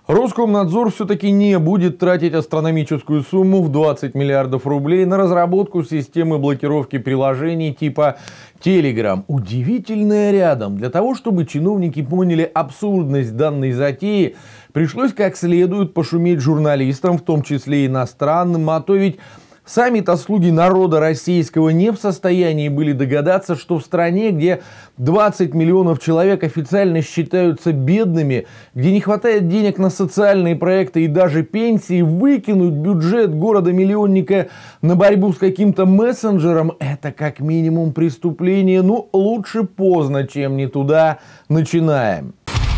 Роскомнадзор все-таки не будет тратить астрономическую сумму в 20 миллиардов рублей на разработку системы блокировки приложений типа Telegram. Удивительное рядом. Для того, чтобы чиновники поняли абсурдность данной затеи, пришлось как следует пошуметь журналистам, в том числе иностранным, а то ведь сами-то слуги народа российского не в состоянии были догадаться, что в стране, где 20 миллионов человек официально считаются бедными, где не хватает денег на социальные проекты и даже пенсии, выкинуть бюджет города-миллионника на борьбу с каким-то мессенджером – это как минимум преступление. Ну, лучше поздно, чем не туда. Начинаем.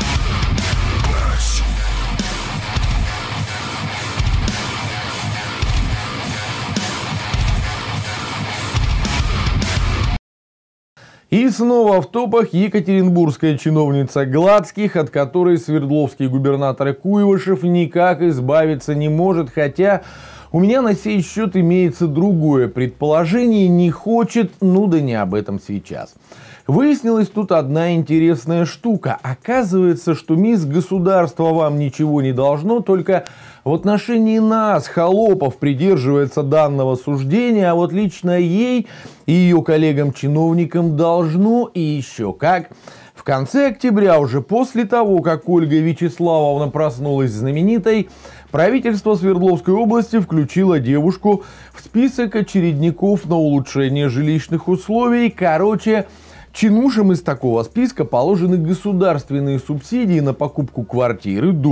И снова в топах екатеринбургская чиновница Гладских, от которой свердловский губернатор Куйвашев никак избавиться не может, хотя у меня на сей счет имеется другое предположение: не хочет, ну да не об этом сейчас. Выяснилась тут одна интересная штука. Оказывается, что мисс Государство вам ничего не должно, только в отношении нас, холопов, придерживается данного суждения, а вот лично ей и ее коллегам-чиновникам должно, и еще как. В конце октября, уже после того, как Ольга Вячеславовна проснулась знаменитой, правительство Свердловской области включило девушку в список очередников на улучшение жилищных условий. Короче, чинушам из такого списка положены государственные субсидии на покупку квартиры до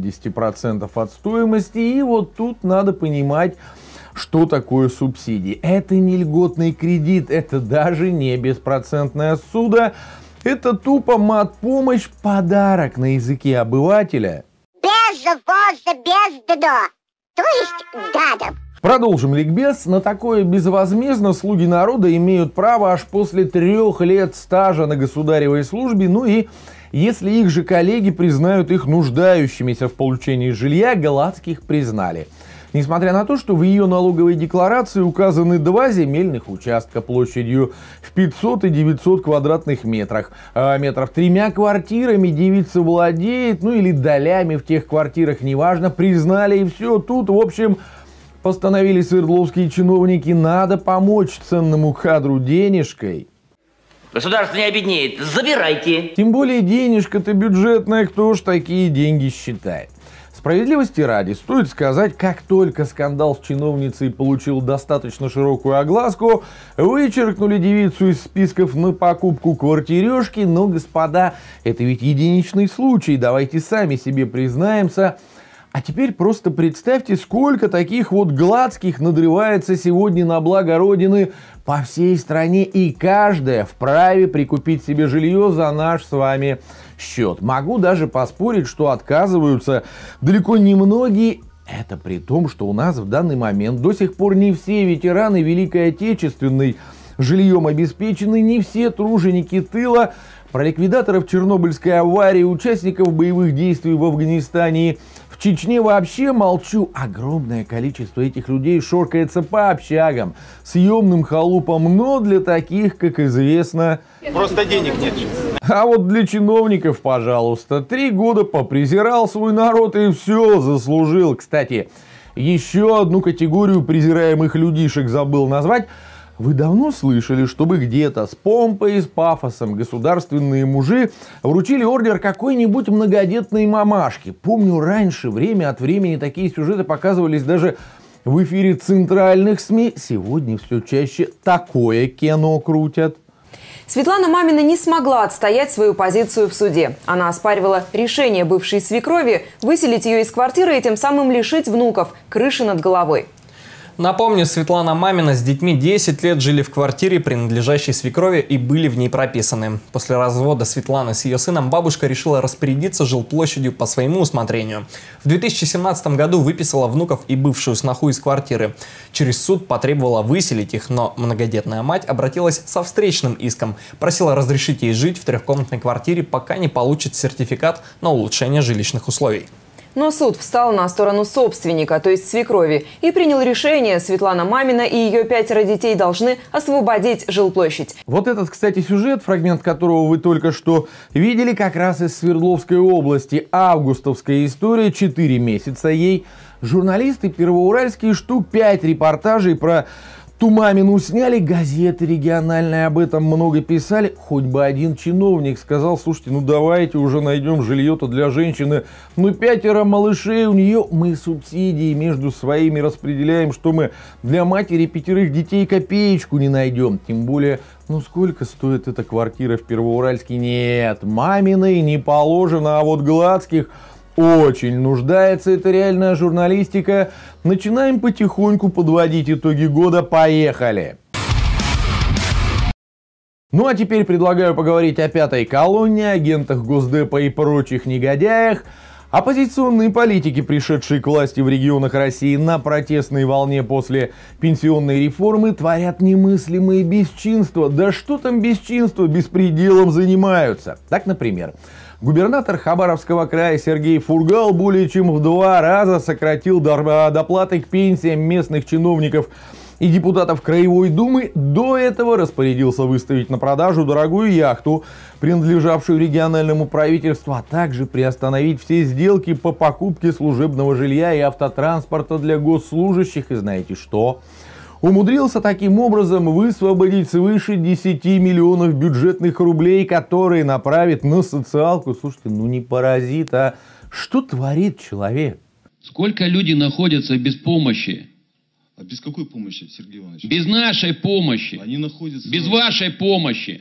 70% от стоимости. И вот тут надо понимать, что такое субсидии. Это не льготный кредит, это даже не беспроцентная ссуда. Это тупо мат-помощь, подарок на языке обывателя. Без ввоза, без дно, то есть дадом. Продолжим ликбез. На такое безвозмездно слуги народа имеют право аж после 3 лет стажа на государевой службе. Ну и если их же коллеги признают их нуждающимися в получении жилья, Гладских признали. Несмотря на то, что в ее налоговой декларации указаны 2 земельных участка площадью в 500 и 900 квадратных метров. 3 квартирами девица владеет, ну или долями в тех квартирах, неважно, признали и все. Тут, в общем, постановили свердловские чиновники, надо помочь ценному кадру денежкой. Государство не обеднеет, забирайте. Тем более денежка-то бюджетная, кто ж такие деньги считает. Справедливости ради, стоит сказать, как только скандал с чиновницей получил достаточно широкую огласку, вычеркнули девицу из списков на покупку квартирешки. Но, господа, это ведь единичный случай, давайте сами себе признаемся. А теперь просто представьте, сколько таких вот Гладских надрывается сегодня на благо Родины по всей стране, и каждая вправе прикупить себе жилье за наш с вами счет. Могу даже поспорить, что отказываются далеко не многие. Это при том, что у нас в данный момент до сих пор не все ветераны Великой Отечественной жильем обеспечены, не все труженики тыла. Про ликвидаторов Чернобыльской аварии, участников боевых действий в Афганистане, в Чечне вообще молчу. Огромное количество этих людей шоркается по общагам, съемным халупам, но для таких, как известно, просто денег нет. А вот для чиновников, пожалуйста, 3 года попрезирал свой народ и все, заслужил. Кстати, еще одну категорию презираемых людишек забыл назвать. Вы давно слышали, чтобы где-то с помпой и с пафосом государственные мужи вручили ордер какой-нибудь многодетной мамашке? Помню, раньше время от времени такие сюжеты показывались даже в эфире центральных СМИ. Сегодня все чаще такое кино крутят. Светлана Мамина не смогла отстоять свою позицию в суде. Она оспаривала решение бывшей свекрови выселить ее из квартиры и тем самым лишить внуков крыши над головой. Напомню, Светлана Мамина с детьми 10 лет жили в квартире, принадлежащей свекрови, и были в ней прописаны. После развода Светланы с ее сыном бабушка решила распорядиться жилплощадью по своему усмотрению. В 2017 году выписала внуков и бывшую сноху из квартиры. Через суд потребовала выселить их, но многодетная мать обратилась со встречным иском. Просила разрешить ей жить в 3-комнатной квартире, пока не получит сертификат на улучшение жилищных условий. Но суд встал на сторону собственника, то есть свекрови, и принял решение: Светлана Мамина и ее 5 детей должны освободить жилплощадь. Вот этот, кстати, сюжет, фрагмент которого вы только что видели, как раз из Свердловской области. Августовская история, 4 месяца ей. Журналисты первоуральские штук 5 репортажей про ту Мамину сняли, газеты региональные об этом много писали. Хоть бы один чиновник сказал: слушайте, ну давайте уже найдем жилье-то для женщины. Ну 5 малышей у нее, мы субсидии между своими распределяем, что мы для матери 5 детей копеечку не найдем. Тем более, ну сколько стоит эта квартира в Первоуральске? Нет, Маминой не положено, а вот Гладских очень нуждается. Это реальная журналистика. Начинаем потихоньку подводить итоги года. Поехали! Ну а теперь предлагаю поговорить о 5-й колонне, агентах Госдепа и прочих негодяях. Оппозиционные политики, пришедшие к власти в регионах России на протестной волне после пенсионной реформы, творят немыслимые бесчинства. Да что там бесчинства, беспределом занимаются. Так, например, губернатор Хабаровского края Сергей Фургал более чем в 2 раза сократил доплаты к пенсиям местных чиновников и депутатов Краевой Думы. До этого распорядился выставить на продажу дорогую яхту, принадлежавшую региональному правительству, а также приостановить все сделки по покупке служебного жилья и автотранспорта для госслужащих. И знаете что? Умудрился таким образом высвободить свыше 10 миллионов бюджетных рублей, которые направит на социалку. Слушайте, ну не паразит, а что творит человек? Сколько людей находятся без помощи? А без какой помощи, Сергей Иванович? Без нашей помощи. Они находятся... Без вашей помощи.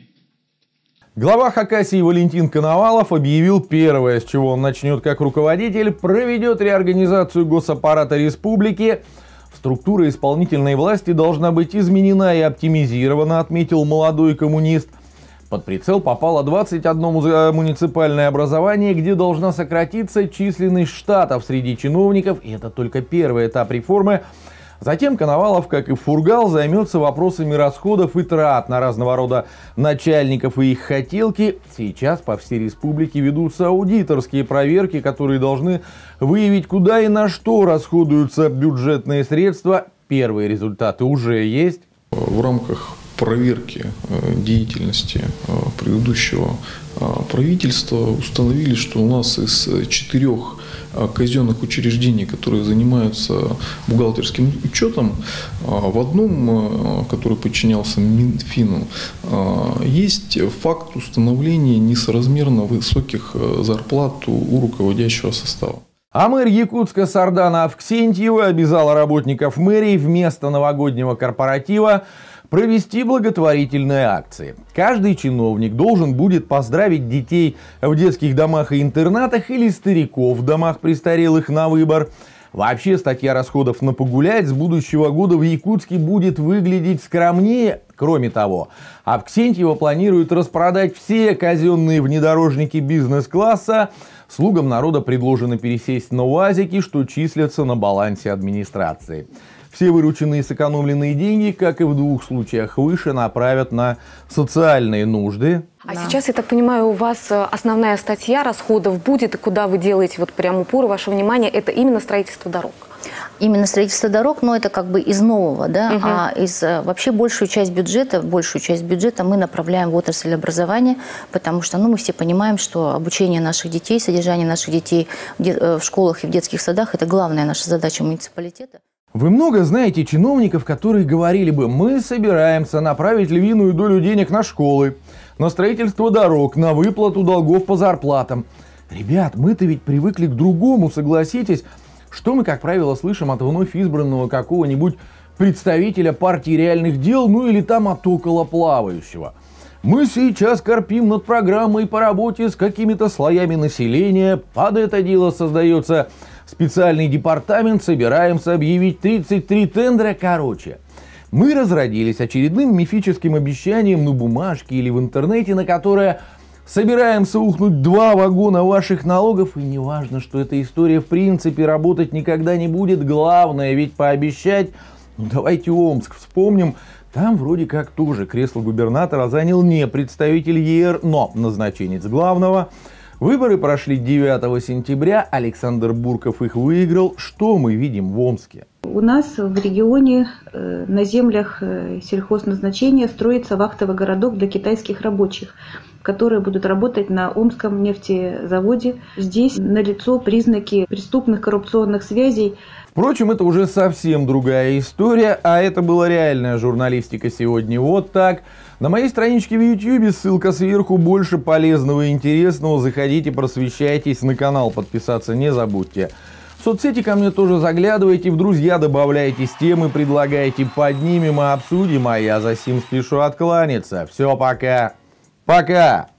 Глава Хакасии Валентин Коновалов объявил первое, с чего он начнет как руководитель: проведет реорганизацию госаппарата республики. Структура исполнительной власти должна быть изменена и оптимизирована, отметил молодой коммунист. Под прицел попало 21 муниципальное образование, где должна сократиться численность штатов среди чиновников. И это только первый этап реформы. Затем Коновалов, как и Фургал, займется вопросами расходов и трат на разного рода начальников и их хотелки. Сейчас по всей республике ведутся аудиторские проверки, которые должны выявить, куда и на что расходуются бюджетные средства. Первые результаты уже есть. В рамках проверки деятельности предыдущего правительства установили, что у нас из 4 казенных учреждений, которые занимаются бухгалтерским учетом, в одном, который подчинялся Минфину, есть факт установления несоразмерно высоких зарплат у руководящего состава. А мэр Якутска Сардана Авксентьева обязала работников мэрии вместо новогоднего корпоратива провести благотворительные акции. Каждый чиновник должен будет поздравить детей в детских домах и интернатах или стариков в домах престарелых на выбор. Вообще, статья расходов на погулять с будущего года в Якутске будет выглядеть скромнее. Кроме того, Авксентьева планирует распродать все казенные внедорожники бизнес-класса. Слугам народа предложено пересесть на УАЗики, что числятся на балансе администрации. Все вырученные и сэкономленные деньги, как и в 2 случаях выше, направят на социальные нужды. А сейчас, я так понимаю, у вас основная статья расходов будет, и куда вы делаете вот прям упор вашего внимания, это именно строительство дорог? Именно строительство дорог, но это как бы из нового, да, а из вообще большую часть бюджета мы направляем в отрасль образования, потому что, ну, мы все понимаем, что обучение наших детей, содержание наших детей в школах и в детских садах – это главная наша задача муниципалитета. Вы много знаете чиновников, которые говорили бы: мы собираемся направить львиную долю денег на школы, на строительство дорог, на выплату долгов по зарплатам. Ребят, мы-то ведь привыкли к другому, согласитесь. Что мы, как правило, слышим от вновь избранного какого-нибудь представителя партии реальных дел, ну или там от околоплавающего? Мы сейчас корпим над программой по работе с какими-то слоями населения, под это дело создается специальный департамент, собираемся объявить 33 тендера. Короче, мы разродились очередным мифическим обещанием на бумажке или в интернете, на которое собираемся ухнуть 2 вагона ваших налогов. И не важно, что эта история в принципе работать никогда не будет. Главное ведь пообещать. Ну давайте Омск вспомним. Там вроде как тоже кресло губернатора занял не представитель ЕР, но назначенец главного. Выборы прошли 9 сентября, Александр Бурков их выиграл. Что мы видим в Омске? У нас в регионе на землях сельхозназначения строится вахтовый городок для китайских рабочих, которые будут работать на Омском нефтезаводе. Здесь налицо признаки преступных коррупционных связей. Впрочем, это уже совсем другая история, а это была реальная журналистика сегодня вот так. На моей страничке в YouTube, ссылка сверху, больше полезного и интересного. Заходите, просвещайтесь, на канал подписаться не забудьте. В соцсети ко мне тоже заглядывайте, в друзья добавляйтесь, темы предлагайте, поднимем и обсудим, а я за сим спешу откланяться. Все, пока. Пока!